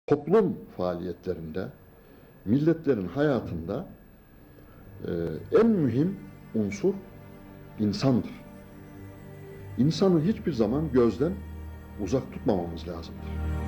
Toplum faaliyetlerinde, milletlerin hayatında en mühim unsur insandır. İnsanı hiçbir zaman gözden uzak tutmamamız lazımdır.